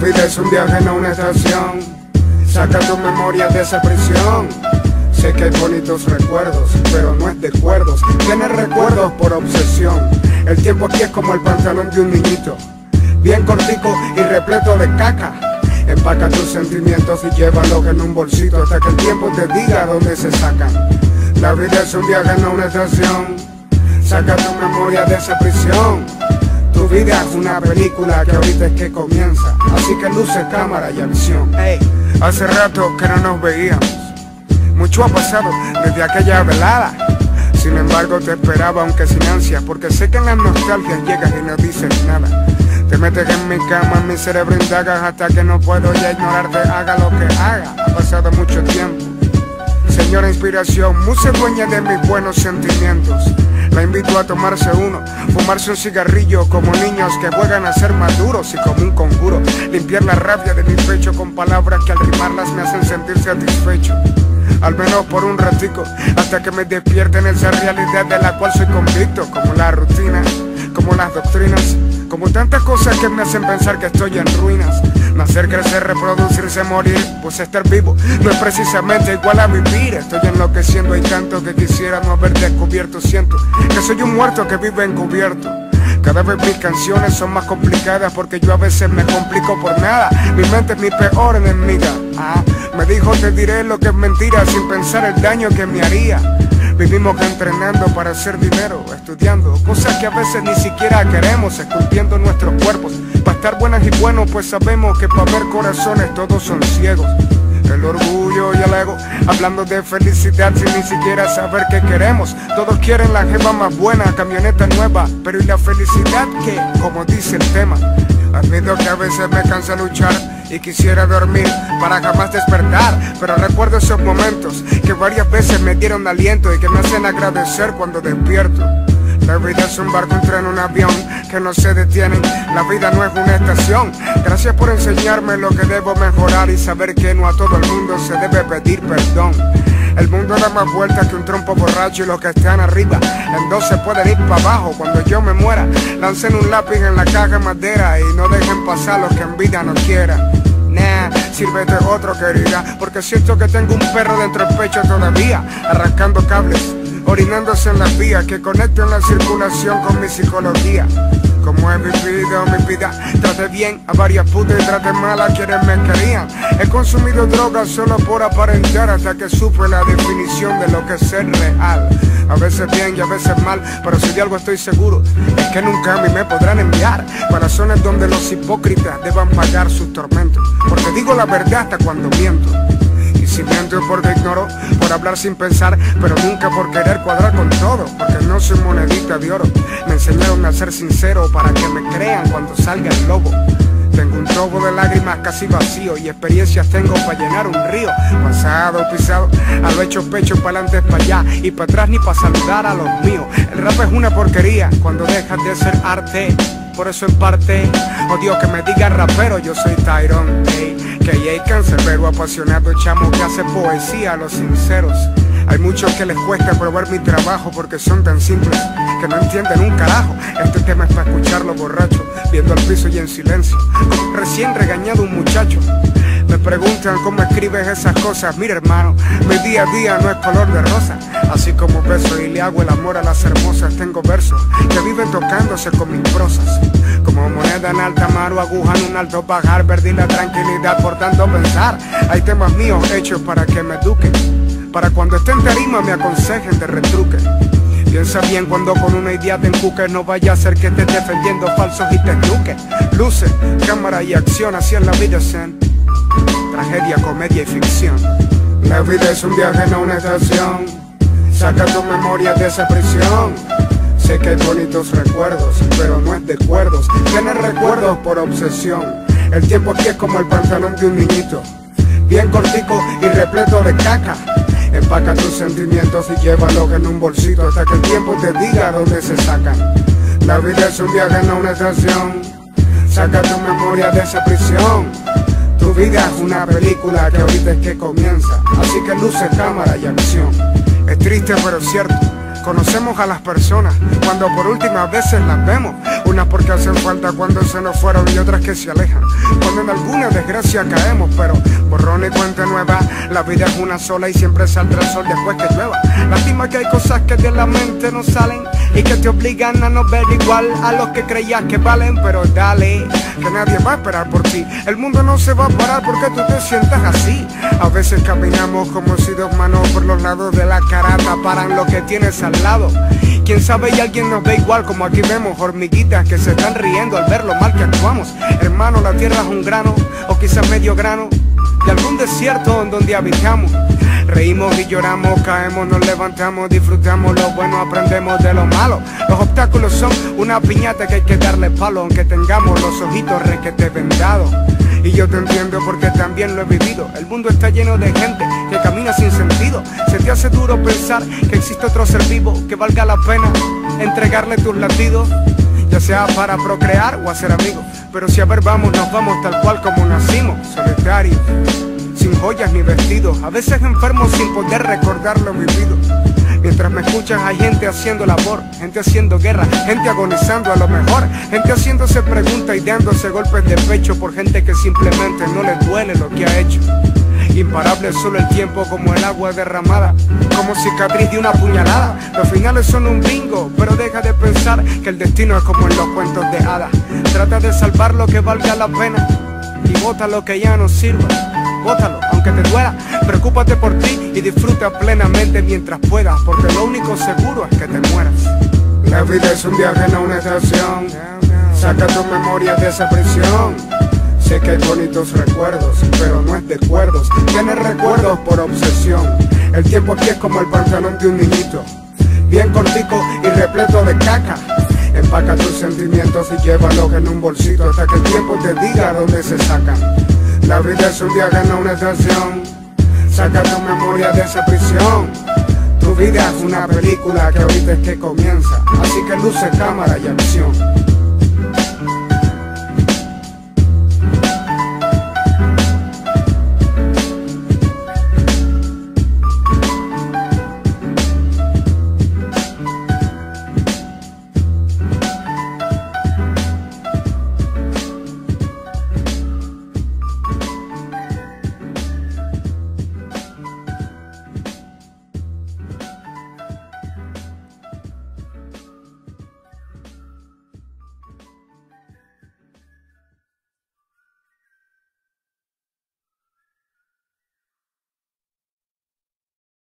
vida es un viaje, no una estación. Saca tu memoria de esa prisión. Sé que hay bonitos recuerdos, pero no es de cuerdos. Tienes recuerdos por obsesión. El tiempo aquí es como el pantalón de un niñito, bien cortico y repleto de caca. Empaca tus sentimientos y llévalos en un bolsito hasta que el tiempo te diga dónde se sacan. La vida es un viaje, no una estación. Saca tu memoria de esa prisión. Tu vida es una película que ahorita es que comienza, así que luce, cámara y acción. Hace rato que no nos veíamos, mucho ha pasado desde aquella velada. Sin embargo te esperaba aunque sin ansia, porque sé que en las nostalgias llegas y no dices nada. Te metes en mi cama, en mi cerebro indagas hasta que no puedo ya ignorarte, haga lo que haga. Ha pasado mucho tiempo. Señora inspiración, musa dueña de mis buenos sentimientos. La invito a tomarse uno, fumarse un cigarrillo como niños que juegan a ser maduros y como un conjuro, limpiar la rabia de mi pecho con palabras que al rimarlas me hacen sentir satisfecho. Al menos por un ratico, hasta que me despierte en esa realidad de la cual soy convicto, como la rutina, como las doctrinas, como tantas cosas que me hacen pensar que estoy en ruinas. Nacer, crecer, reproducirse, morir, pues estar vivo no es precisamente igual a vivir. Estoy enloqueciendo, hay tanto que quisiera no haber descubierto. Siento que soy un muerto que vive encubierto. Cada vez mis canciones son más complicadas porque yo a veces me complico por nada. Mi mente es mi peor enemiga. Me dijo te diré lo que es mentira sin pensar el daño que me haría. Vivimos entrenando para hacer dinero, estudiando cosas que a veces ni siquiera queremos, esculpiendo nuestros cuerpos para estar buenas y buenos, pues sabemos que para ver corazones todos son ciegos. El orgullo y el ego, hablando de felicidad sin ni siquiera saber qué queremos. Todos quieren la jeva más buena, camioneta nueva, pero ¿y la felicidad qué? Como dice el tema. Admito que a veces me cansa luchar y quisiera dormir para jamás despertar, pero recuerdo esos momentos que varias veces me dieron aliento y que me hacen agradecer cuando despierto. La vida es un barco, un tren, un avión que no se detienen. La vida no es una estación. Gracias por enseñarme lo que debo mejorar y saber que no a todo el mundo se debe pedir perdón. El mundo da más vueltas que un trompo borracho y los que están arriba en dos se pueden ir para abajo. Cuando yo me muera, lancen un lápiz en la caja de madera y no dejen pasar los que en vida no quieran. Sírvete otro, querida, porque siento que tengo un perro dentro del pecho todavía, arrancando cables, orinándose en las vías que conectan la circulación con mi psicología. Como he vivido mi vida, traté bien a varias putas y traté mal a quienes me querían. He consumido drogas solo por aparentar hasta que supe la definición de lo que es ser real. A veces bien y a veces mal, pero si de algo estoy seguro es que nunca a mí me podrán enviar para zonas donde los hipócritas deban pagar sus tormentos, porque digo la verdad hasta cuando miento. Y si miento es porque ignoro, por hablar sin pensar, pero nunca por querer cuadrar con todo, porque no soy monedita de oro. Me enseñaron a ser sincero para que me crean cuando salga el lobo. Tengo un tobo de lágrimas casi vacío y experiencias tengo para llenar un río. Pasado, pisado, a lo hecho pecho, para adelante, para allá y para atrás ni para saludar a los míos. El rap es una porquería cuando dejas de ser arte. Por eso en parte odio que me digan rapero, yo soy Tyrone, que hay cancerbero, apasionado chamo que hace poesía a los sinceros. Hay muchos que les cuesta probar mi trabajo porque son tan simples que no entienden un carajo. Este tema es para escucharlo borracho, viendo al piso y en silencio, como recién regañado un muchacho. Me preguntan cómo escribes esas cosas. Mira hermano, mi día a día no es color de rosa. Así como beso y le hago el amor a las hermosas, tengo versos que viven tocándose con mis prosas. Como moneda en alta mar o aguja en un alto pajar, perdí la tranquilidad por tanto pensar. Hay temas míos hechos para que me eduquen, para cuando esté en tarima me aconsejen de retruque. Piensa bien cuando con una idea te encuques, no vaya a ser que estés defendiendo falsos y te truques. Luce, cámara y acción, así es la vida zen. Tragedia, comedia y ficción. La vida es un viaje, no una estación. Saca tu memoria de esa prisión. Sé que hay bonitos recuerdos, pero no es de cuerdos. Tienes recuerdos por obsesión. El tiempo aquí es como el pantalón de un niñito, bien cortico y repleto de caca. Empaca tus sentimientos y llévalos en un bolsito hasta que el tiempo te diga dónde se sacan. La vida es un viaje, no una estación. Saca tu memoria de esa prisión. Tu vida es una película que ahorita es que comienza, así que luce, cámara y acción. Es triste pero cierto, Conocemos a las personas cuando por últimas veces las vemos. Unas porque hacen falta cuando se nos fueron y otras que se alejan cuando en alguna desgracia caemos. Pero borrón y cuenta nueva, la vida es una sola y siempre saldrá el sol después que llueva. Lástima que hay cosas que de la mente no salen y que te obligan a no ver igual a los que creías que valen. Pero dale, que nadie va a esperar por ti. El mundo no se va a parar porque tú te sientas así. A veces caminamos como si dos manos por los lados de la cara taparan lo que tienes al lado. Quién sabe y alguien nos ve igual, como aquí vemos hormiguitas que se están riendo al ver lo mal que actuamos. Hermano, la tierra es un grano, o quizás medio grano, de algún desierto en donde habitamos. Reímos y lloramos, caemos, nos levantamos, disfrutamos lo bueno, aprendemos de lo malo. Los obstáculos son una piñata que hay que darle palo, aunque tengamos los ojitos requete vendados. Y yo te entiendo porque también lo he vivido. El mundo está lleno de gente que camina sin sentido. Se te hace duro pensar que existe otro ser vivo que valga la pena entregarle tus latidos, ya sea para procrear o hacer amigos. Pero si a ver vamos, nos vamos tal cual como nacimos, solitarios, sin joyas ni vestidos, a veces enfermos sin poder recordar lo vivido. Mientras me escuchas hay gente haciendo labor, gente haciendo guerra, gente agonizando a lo mejor, gente haciéndose preguntas y dándose golpes de pecho por gente que simplemente no le duele lo que ha hecho. Imparable es solo el tiempo como el agua derramada, como cicatriz de una puñalada. Los finales son un bingo, pero deja de pensar que el destino es como en los cuentos de hadas. Trata de salvar lo que valga la pena y bota lo que ya no sirva. Bótalo, aunque te duela, preocúpate por ti y disfruta plenamente mientras puedas, porque lo único seguro es que te mueras. La vida es un viaje, no una estación. Saca tu memoria de esa prisión. Sé que hay bonitos recuerdos, pero no es de cuerdos. Tienes recuerdos por obsesión. El tiempo aquí es como el pantalón de un niñito, bien cortico y repleto de caca. Empaca tus sentimientos y llévalos en un bolsito hasta que el tiempo te diga dónde se sacan. La vida es un viaje, no una estación. Saca tu memoria de esa prisión. Tu vida es una película que ahorita es que comienza, así que luce, cámara y acción.